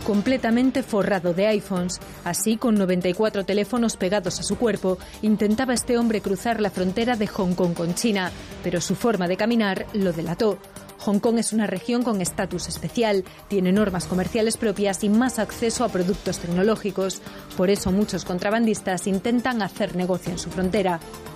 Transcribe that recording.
completamente forrado de iPhones. Así, con 94 teléfonos pegados a su cuerpo, intentaba este hombre cruzar la frontera de Hong Kong con China, pero su forma de caminar lo delató. Hong Kong es una región con estatus especial, tiene normas comerciales propias y más acceso a productos tecnológicos. Por eso muchos contrabandistas intentan hacer negocio en su frontera.